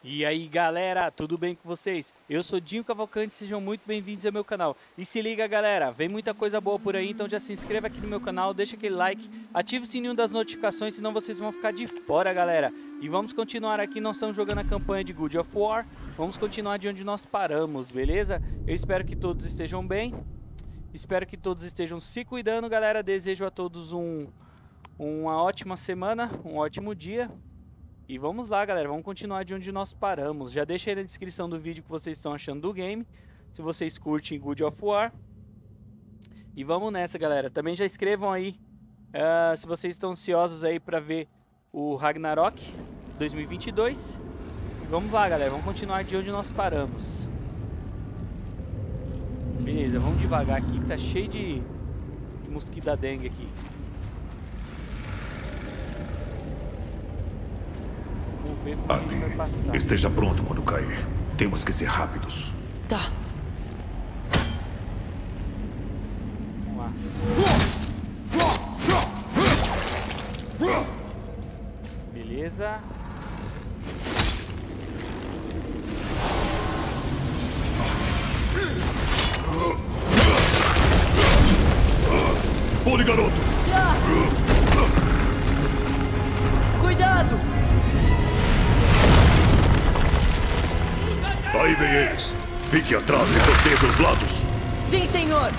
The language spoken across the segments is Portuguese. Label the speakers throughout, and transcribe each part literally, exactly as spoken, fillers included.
Speaker 1: E aí galera, tudo bem com vocês? Eu sou Dinho Cavalcante, sejam muito bem-vindos ao meu canal. E se liga galera, vem muita coisa boa por aí, então já se inscreva aqui no meu canal, deixa aquele like, ative o sininho das notificações, senão vocês vão ficar de fora galera. E vamos continuar aqui, nós estamos jogando a campanha de God of War, vamos continuar de onde nós paramos, beleza? Eu espero que todos estejam bem, espero que todos estejam se cuidando galera, desejo a todos um, uma ótima semana, um ótimo dia. E vamos lá galera, vamos continuar de onde nós paramos. Já deixa aí na descrição do vídeo o que vocês estão achando do game, se vocês curtem God of War. E vamos nessa galera, também já escrevam aí uh, se vocês estão ansiosos aí para ver o Ragnarok dois mil e vinte e dois. E vamos lá galera, vamos continuar de onde nós paramos. Beleza, vamos devagar aqui que tá cheio de, de mosquito da dengue aqui.
Speaker 2: Ali, esteja pronto quando cair. Temos que ser rápidos.
Speaker 3: Tá.
Speaker 1: Vamos lá. Beleza.
Speaker 2: Pule, garoto!
Speaker 3: Ah! Cuidado!
Speaker 2: Aí vem eles. Fique atrás e proteja os lados.
Speaker 3: Sim, senhor!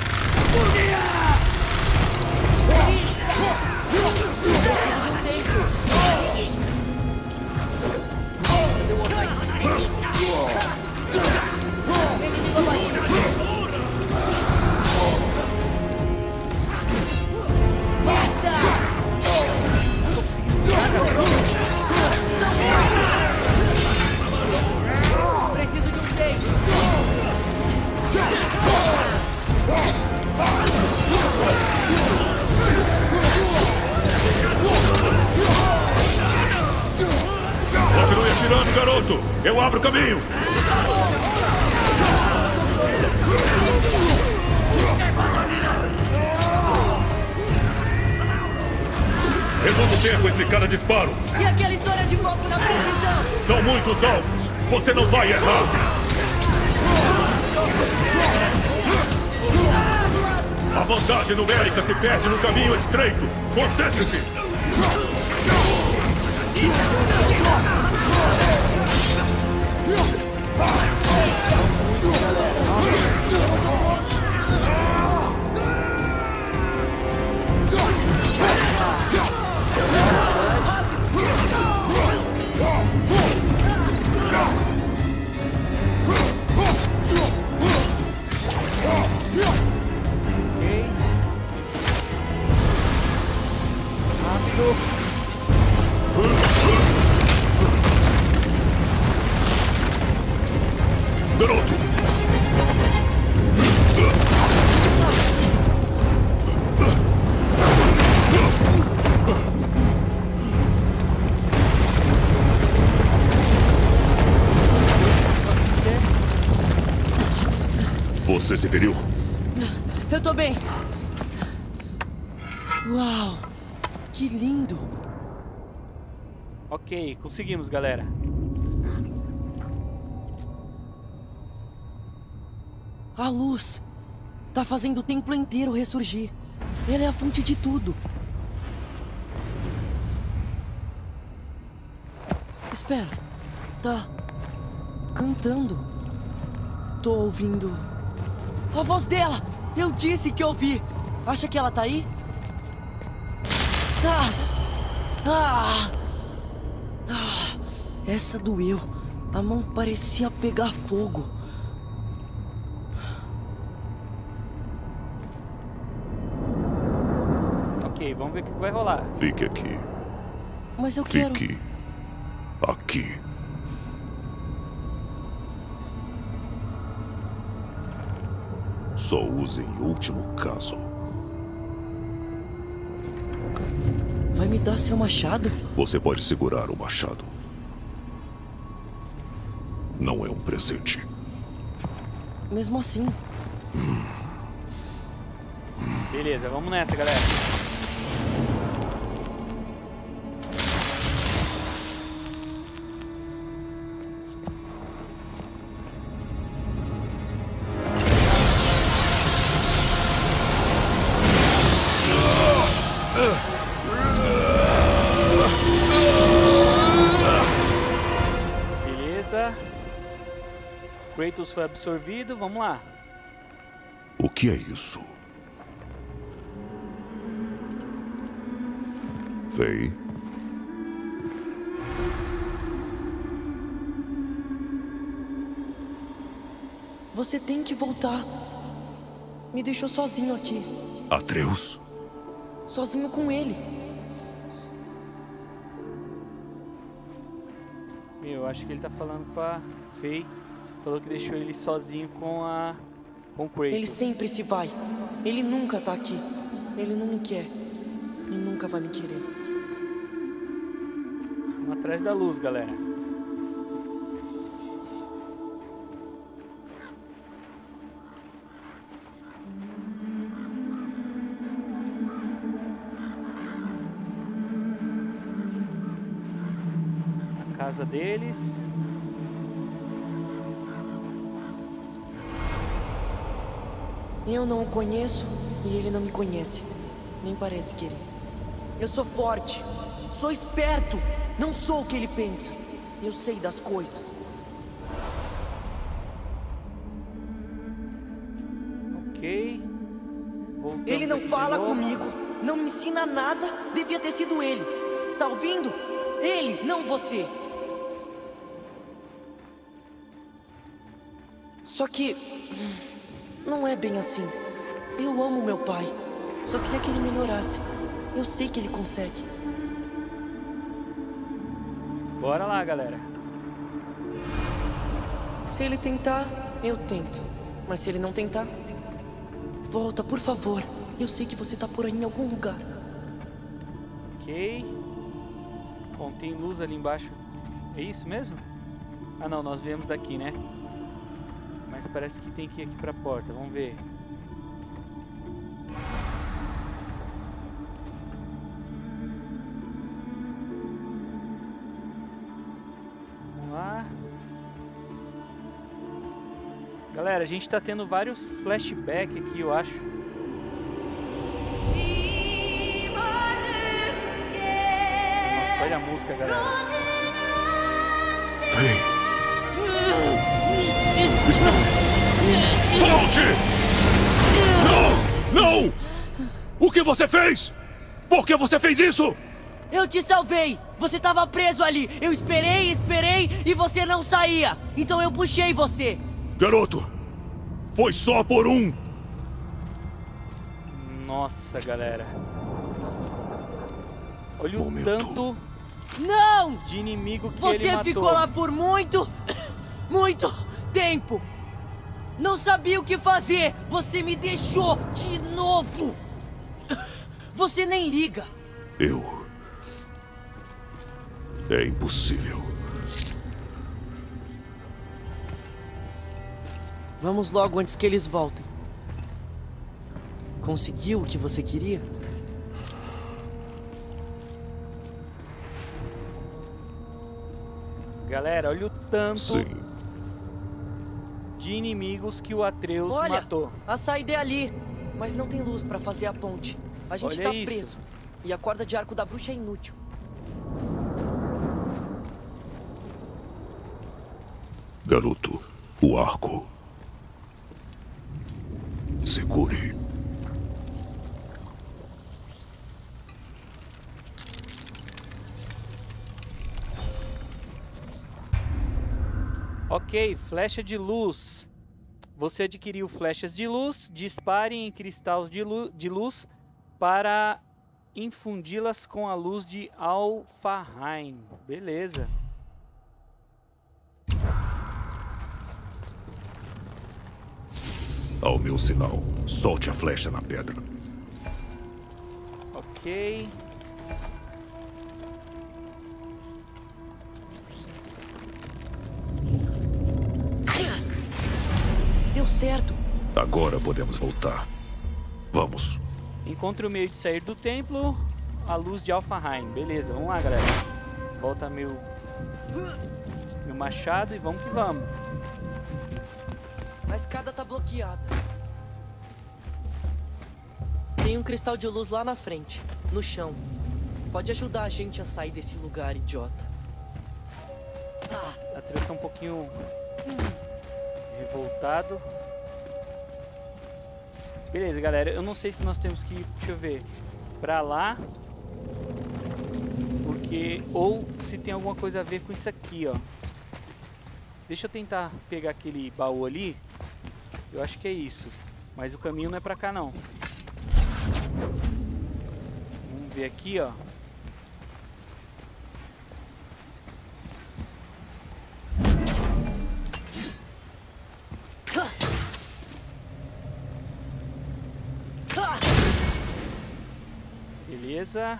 Speaker 3: Preciso de um peito.
Speaker 2: Continue atirando, garoto. Eu abro o caminho. Reduz o tempo entre cada disparo.
Speaker 3: E aquela história de foco na precisão?
Speaker 2: São muitos alvos. Você não vai errar. A vantagem numérica se perde no caminho estreito. Concentre-se. Garoto! Você se feriu?
Speaker 3: Eu tô bem. Uau! Que lindo!
Speaker 1: Ok, conseguimos galera.
Speaker 3: A luz tá fazendo o templo inteiro ressurgir. Ela é a fonte de tudo. Espera. Tá cantando. Tô ouvindo a voz dela. Eu disse que ouvi. Acha que ela tá aí? Ah! Ah! Ah! Essa doeu. A mão parecia pegar fogo.
Speaker 1: Ok, vamos ver o que vai rolar.
Speaker 2: Fique aqui.
Speaker 3: Mas eu quero...
Speaker 2: Fique aqui. Só use em último caso.
Speaker 3: Vai me dar seu machado?
Speaker 2: Você pode segurar o machado. Não é um presente.
Speaker 3: Mesmo assim.
Speaker 1: Beleza, vamos nessa galera. Kratos foi absorvido. Vamos lá.
Speaker 2: O que é isso? Faye?
Speaker 3: Você tem que voltar. Me deixou sozinho aqui.
Speaker 2: Atreus?
Speaker 3: Sozinho com ele.
Speaker 1: Meu, eu acho que ele tá falando com a Faye. Falou que deixou ele sozinho com a... com o Kratos.
Speaker 3: Ele sempre se vai. Ele nunca tá aqui. Ele não me quer. E nunca vai me querer.
Speaker 1: Vamos atrás da luz, galera. A casa deles.
Speaker 3: Eu não o conheço e ele não me conhece. Nem parece querer. Eu sou forte. Sou esperto. Não sou o que ele pensa. Eu sei das coisas.
Speaker 1: Ok. Voltamos
Speaker 3: Ele não
Speaker 1: aqui de
Speaker 3: fala
Speaker 1: novo.
Speaker 3: comigo. Não me ensina nada. Devia ter sido ele. Tá ouvindo? Ele, não você. Só que... não é bem assim. Eu amo meu pai. Só queria que ele melhorasse. Eu sei que ele consegue.
Speaker 1: Bora lá, galera.
Speaker 3: Se ele tentar, eu tento. Mas se ele não tentar... volta, por favor. Eu sei que você tá por aí em algum lugar.
Speaker 1: Ok. Bom, tem luz ali embaixo. É isso mesmo? Ah, não. Nós viemos daqui, né? Mas parece que tem que ir aqui pra porta. Vamos ver. Vamos lá. Galera, a gente tá tendo vários flashbacks aqui, eu acho. Nossa, olha a música, galera.
Speaker 2: Faye! Espera! Volte! Não! Não! O que você fez? Por que você fez isso?
Speaker 3: Eu te salvei! Você tava preso ali! Eu esperei, esperei e você não saía! Então eu puxei você!
Speaker 2: Garoto! Foi só por um!
Speaker 1: Nossa, galera. Olha o
Speaker 2: Momento.
Speaker 1: tanto
Speaker 3: Não!
Speaker 1: de inimigo que ele
Speaker 3: Você
Speaker 1: matou.
Speaker 3: ficou lá por muito, muito tempo! Não sabia o que fazer! Você me deixou de novo! Você nem liga!
Speaker 2: Eu... É impossível.
Speaker 3: Vamos logo antes que eles voltem. Conseguiu o que você queria?
Speaker 1: Galera, olha o tanto
Speaker 2: Sim.
Speaker 1: de inimigos que o Atreus
Speaker 3: Olha,
Speaker 1: matou.
Speaker 3: a saída é ali, mas não tem luz pra fazer a ponte. A gente
Speaker 1: Olha
Speaker 3: tá
Speaker 1: isso.
Speaker 3: preso. E a corda de arco da bruxa é inútil.
Speaker 2: Garoto, o arco. Segure.
Speaker 1: Ok, flecha de luz. Você adquiriu flechas de luz. Dispare em cristais de, lu de luz para infundi-las com a luz de Alfheim. Beleza.
Speaker 2: Ao meu sinal, solte a flecha na pedra.
Speaker 1: Ok.
Speaker 3: Deu certo.
Speaker 2: Agora podemos voltar. Vamos.
Speaker 1: Encontre o meio de sair do templo, a luz de Alfheim. Beleza, vamos lá, galera. Volta meu, meu machado e vamos que vamos.
Speaker 3: A escada tá bloqueada. Tem um cristal de luz lá na frente, no chão. Pode ajudar a gente a sair desse lugar, idiota.
Speaker 1: A Atreus tá um pouquinho revoltado. Beleza, galera. Eu não sei se nós temos que ir, deixa eu ver, pra lá. Porque, ou se tem alguma coisa a ver com isso aqui, ó. Deixa eu tentar pegar aquele baú ali. Eu acho que é isso. Mas o caminho não é pra cá, não. Vamos ver aqui, ó. Beleza.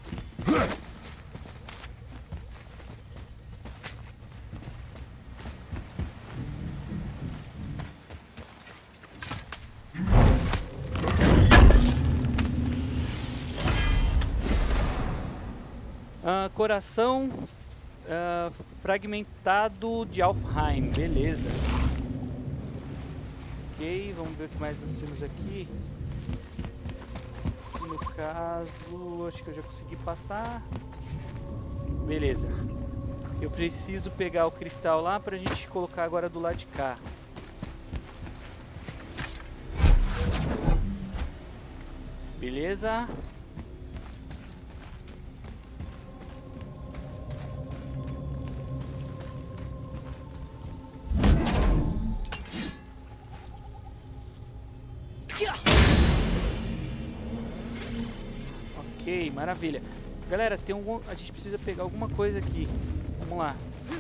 Speaker 1: Uh, coração uh, fragmentado de Alfheim, beleza. Ok, vamos ver o que mais nós temos aqui. No caso, acho que eu já consegui passar. Beleza. Eu preciso pegar o cristal lá pra gente colocar agora do lado de cá. Beleza. Ok, maravilha. Galera, tem um, a gente precisa pegar alguma coisa aqui. Vamos lá.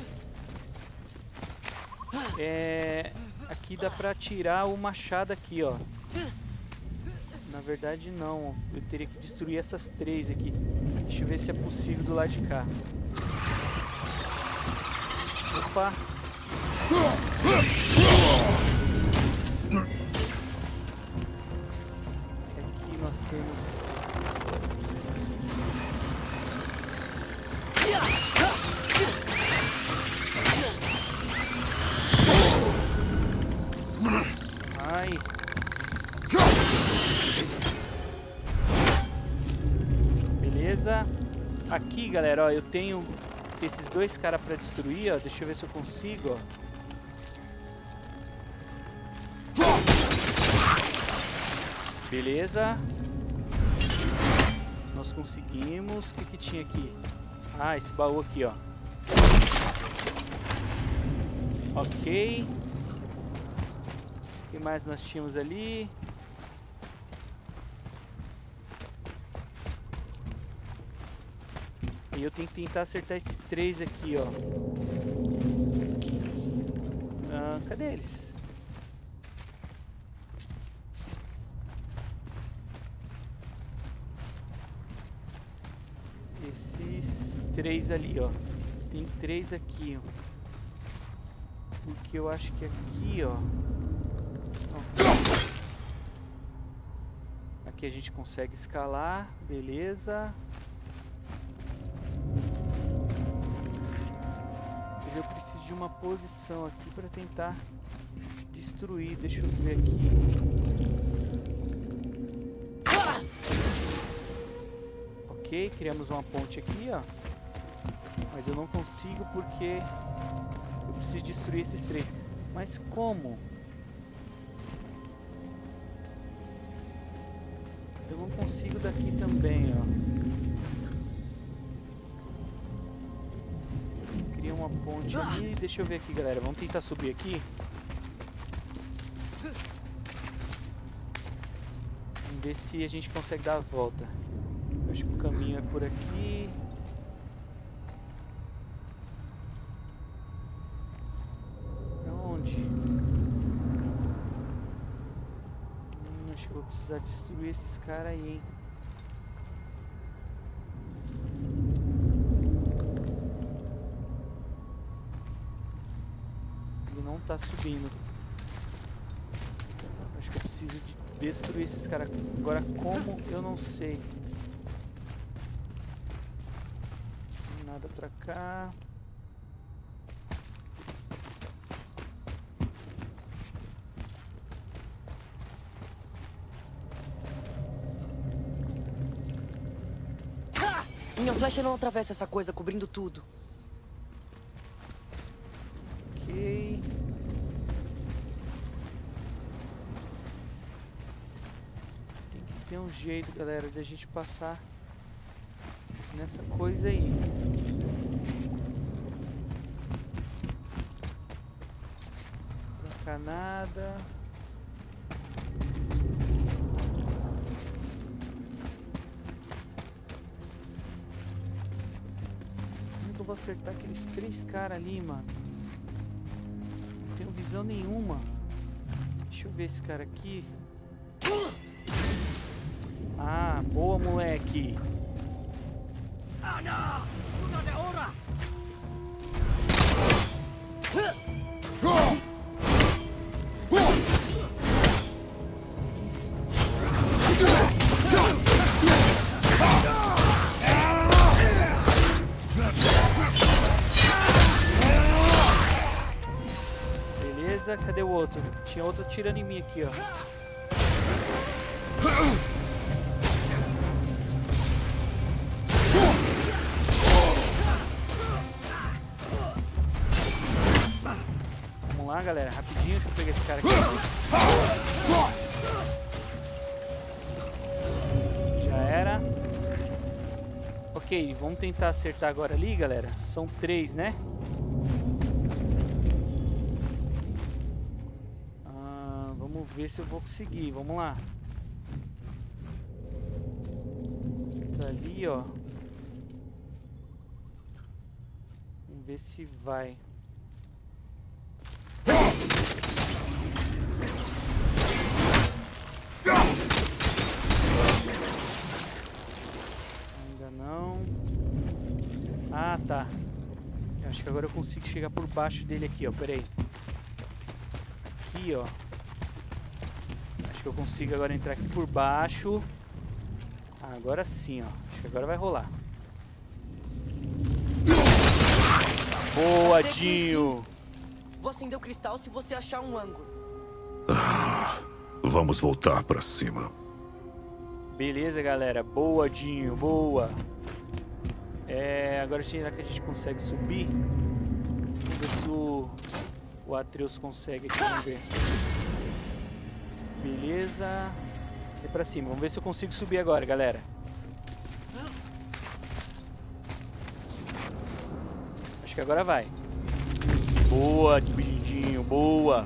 Speaker 1: É, aqui dá pra tirar o machado aqui, ó. Na verdade não. Eu teria que destruir essas três aqui. Deixa eu ver se é possível do lado de cá. Opa. Aqui nós temos... Ai. Beleza. Aqui, galera, ó, eu tenho esses dois caras pra destruir, ó. Deixa eu ver se eu consigo, ó. Beleza. Nós conseguimos. O que que tinha aqui? Ah, esse baú aqui, ó. Ok. O que mais nós tínhamos ali? E eu tenho que tentar acertar esses três aqui, ó. Ah, cadê eles? Esses três ali, ó. Tem três aqui, ó. Porque eu acho que aqui, ó. Aqui a gente consegue escalar, beleza. Mas eu preciso de uma posição aqui para tentar destruir. Deixa eu ver aqui. Ok, criamos uma ponte aqui, ó. Mas eu não consigo porque eu preciso destruir esses três. Mas como? Eu não consigo daqui também, ó. Cria uma ponte ali. Deixa eu ver aqui, galera. Vamos tentar subir aqui. Vamos ver se a gente consegue dar a volta. Eu acho que o caminho é por aqui. Onde? Acho que eu vou precisar destruir esses caras aí, hein? Ele não tá subindo. Acho que eu preciso de destruir esses caras. Agora como, eu não sei. Nada pra cá.
Speaker 3: Minha flecha não atravessa essa coisa cobrindo tudo.
Speaker 1: Ok. tem um jeito, galera, de a gente passar nessa coisa aí. Pra cá nada. Como que eu vou acertar aqueles três caras ali, mano? Não tenho visão nenhuma. Deixa eu ver esse cara aqui. Ah, boa, moleque. Beleza, cadê o outro? Tinha outro atirando em mim aqui, ó. Vamos lá, galera, rapidinho, deixa eu pegar esse cara aqui. Já era. Ok, vamos tentar acertar agora ali, galera. São três, né? Ah, vamos ver se eu vou conseguir, vamos lá. Tá ali, ó. Vamos ver se vai. Ainda não. Ah, tá. Eu acho que agora eu consigo chegar por baixo dele aqui, ó. Pera aí. Aqui, ó. Acho que eu consigo agora entrar aqui por baixo. Ah, agora sim, ó. Acho que agora vai rolar. Boa, Dinho!
Speaker 3: Vou acender o cristal se você achar um ângulo.
Speaker 2: Ah, vamos voltar pra cima.
Speaker 1: Beleza, galera. Boa, Dinho. Boa. É, agora será que a gente consegue subir? Vamos ver se o, o Atreus consegue aqui. Vamos ver. Beleza. É pra cima. Vamos ver se eu consigo subir agora, galera. Acho que agora vai. Boa, Dinho. Boa.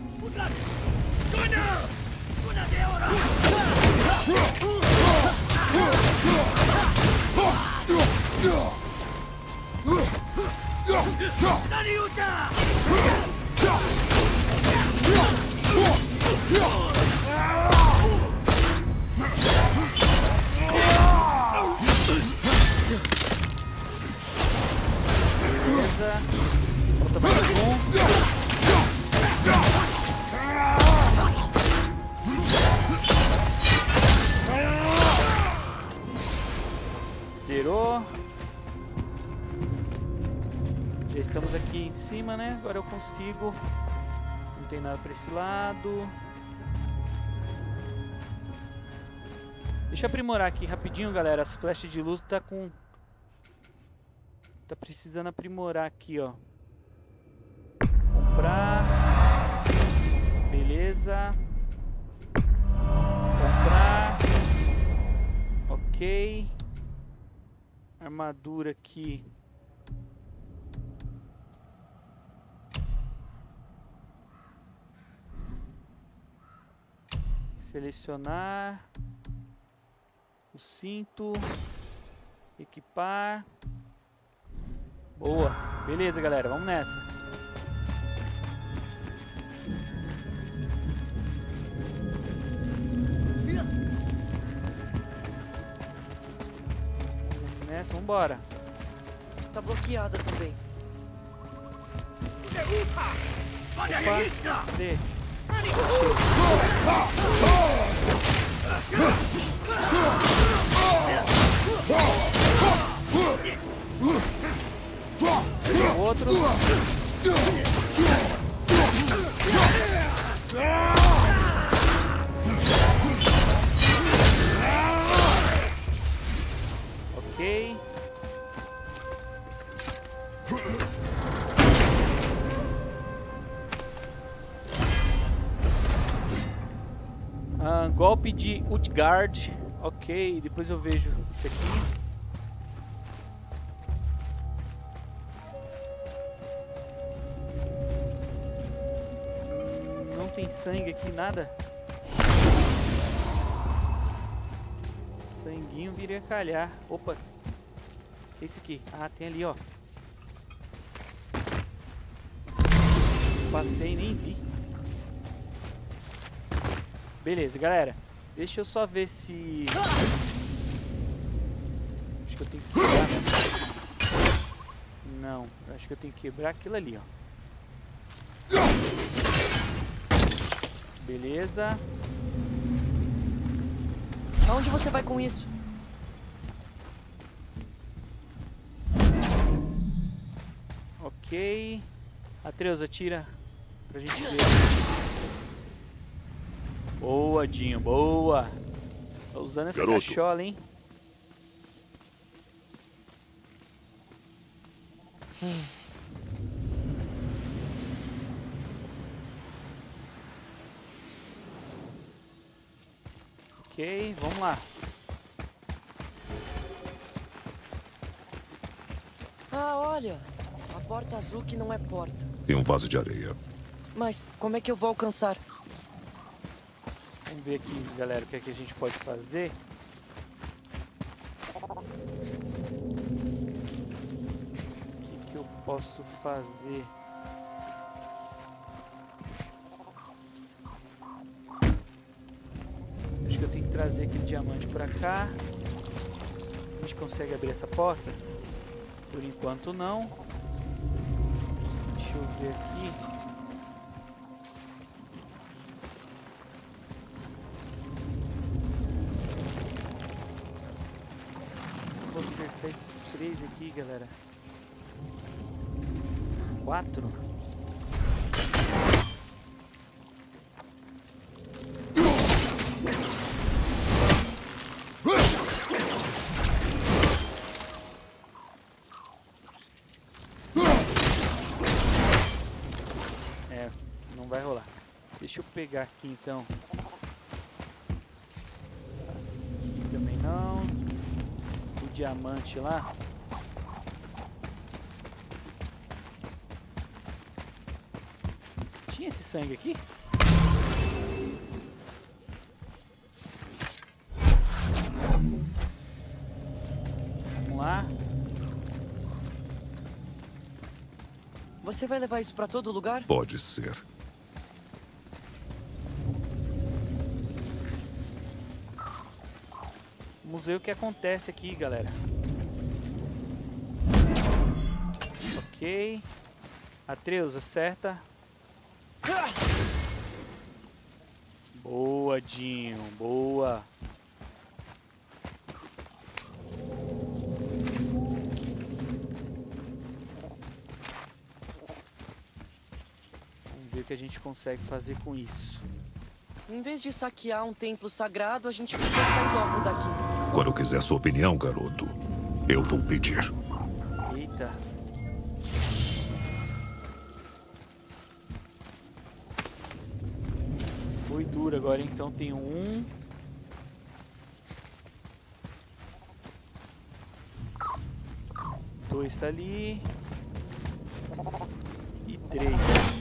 Speaker 1: Beleza. Falta mais um. Zerou. Já estamos aqui em cima, né? Agora eu consigo. Não tem nada para esse lado. Deixa eu aprimorar aqui rapidinho, galera. As flechas de luz tá com... Tá precisando aprimorar aqui, ó. Comprar. Beleza. Comprar. Ok. Armadura aqui. Selecionar. O cinto. Equipar. Boa. Beleza, galera. Vamos nessa. Vamos nessa. Vambora.
Speaker 3: Tá bloqueada também.
Speaker 1: Opa. Cadê? O outro. Ok. Ah, golpe de Utgard. Ok, depois eu vejo isso aqui. Não tem sangue aqui, nada. Sanguinho viria calhar. Opa. Que é esse aqui? Ah, tem ali, ó. Passei e nem vi. Beleza, galera. Deixa eu só ver se... Acho que eu tenho que quebrar, né? Não, acho que eu tenho que quebrar aquilo ali, ó. Beleza.
Speaker 3: Aonde você vai com isso?
Speaker 1: Ok. Atreus, atira pra gente ver. Boa, Dinho, boa. Tô usando essa
Speaker 2: Garoto.
Speaker 1: cachola, hein? Hum. Ok, vamos lá.
Speaker 3: Ah, olha. A porta azul que não é porta.
Speaker 4: E um vaso de areia.
Speaker 3: Mas como é que eu vou alcançar?
Speaker 1: Vamos ver aqui, galera, o que é que a gente pode fazer. O que que eu posso fazer? Acho que eu tenho que trazer aquele diamante pra cá. A gente consegue abrir essa porta? Por enquanto não. Deixa eu ver aqui. Vou acertar esses três aqui, galera. Quatro. É, não vai rolar. Deixa eu pegar aqui então. Aqui também não. O diamante lá. Tinha esse sangue aqui? Vamos lá.
Speaker 3: Você vai levar isso pra todo lugar?
Speaker 4: Pode ser.
Speaker 1: Vamos ver o que acontece aqui, galera. Ok. Atreus, acerta. Boa, Dinho. Boa. Vamos ver o que a gente consegue fazer com isso.
Speaker 3: Em vez de saquear um templo sagrado, a gente podia sair logo daqui.
Speaker 4: Quando eu quiser sua opinião, garoto, eu vou pedir.
Speaker 1: Eita. Foi duro agora, então tem um. Dois tá ali. E três.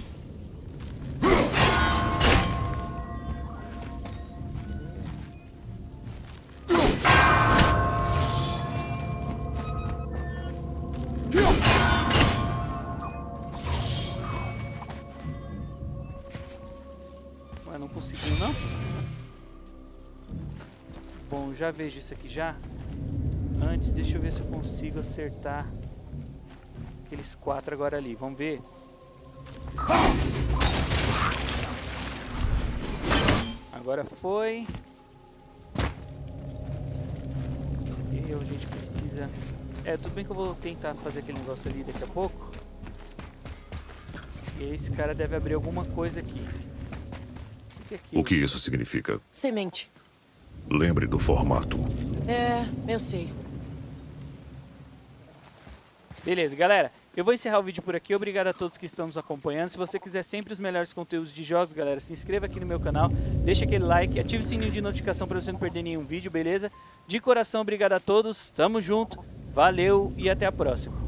Speaker 1: Mas não conseguiu, não? Bom, já vejo isso aqui já. Antes, deixa eu ver se eu consigo acertar aqueles quatro agora ali. Vamos ver. Agora foi. E a gente precisa... É, tudo bem que eu vou tentar fazer aquele negócio ali daqui a pouco. E esse cara deve abrir alguma coisa aqui. O que é aquilo?
Speaker 4: O que isso significa?
Speaker 3: Semente.
Speaker 4: Lembre do formato.
Speaker 3: É, eu sei.
Speaker 1: Beleza, galera. Eu vou encerrar o vídeo por aqui. Obrigado a todos que estão nos acompanhando. Se você quiser sempre os melhores conteúdos de jogos, galera, se inscreva aqui no meu canal, deixa aquele like, ative o sininho de notificação para você não perder nenhum vídeo, beleza? De coração, obrigado a todos, tamo junto, valeu e até a próxima.